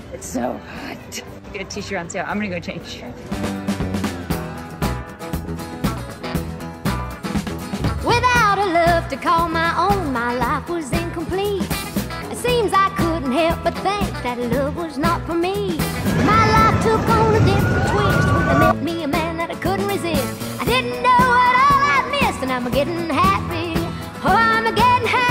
It's so hot. Get a t-shirt on sale. I'm gonna go change. Without a love to call my own, my life was incomplete. It seems I couldn't help but think that love was not for me. My life took on a different twist when I met me a man that I couldn't resist. I didn't know what all I missed, and I'm getting happy. Oh, I'm getting happy.